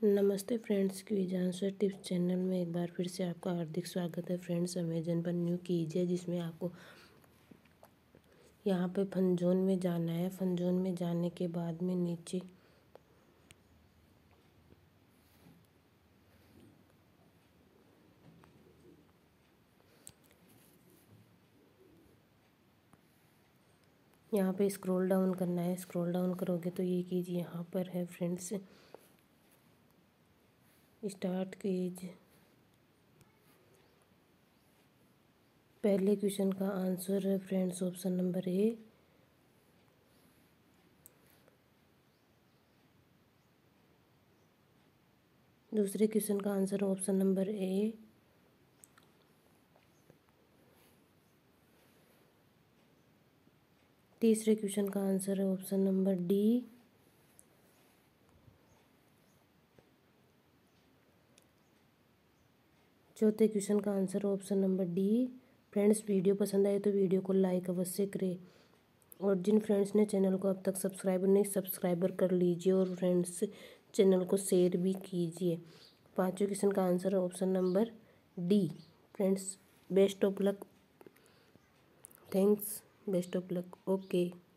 नमस्ते friends, quiz answer tips channel में एक बार फिर से आपका हार्दिक स्वागत है। फ्रेंड्स, अमेजन पर न्यू कीज है जिसमें आपको यहाँ पे फन जोन में जाना है। फन जोन में जाने के बाद में नीचे यहाँ पे स्क्रॉल डाउन करना है। स्क्रॉल डाउन करोगे तो ये कीज यहाँ पर है फ्रेंड्स। Start quiz. पहले क्वेश्चन का आंसर है फ्रेंड्स ऑप्शन नंबर ए। दूसरे क्वेश्चन का आंसर ऑप्शन नंबर ए। तीसरे क्वेश्चन का आंसर है ऑप्शन नंबर डी। चौथे क्वेश्चन का answer option number D. Friends, video पसंद आए तो वीडियो को लाइक अवश्य करें और जिन फ्रेंड्स ने चैनल को अब तक सब्सक्राइबर नहीं सब्सक्राइबर कर लीजिए और फ्रेंड्स चैनल को शेयर भी कीजिए। पांचवें क्वेश्चन का आंसर है option number D. Friends, best of luck. Thanks. Best of luck. Okay.